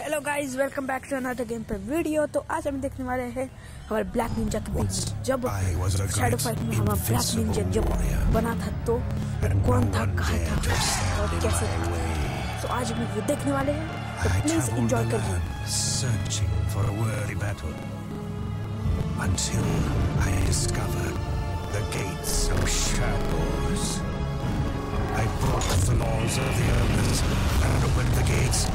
Hello guys, welcome back to another game पे video. तो आज हम देखने वाले हैं हमारे ब्लैक निंजा के बीच जब शैडो फाइट में हमारा ब्लैक निंजा जब बना था तो कौन था, कहाँ था और कैसे था। तो आज हम ये देखने वाले हैं, तो प्लीज एंजॉय करिए। Searching for a worthy battle until I discovered the gates of shadows. I broke the laws of the elders and opened the gates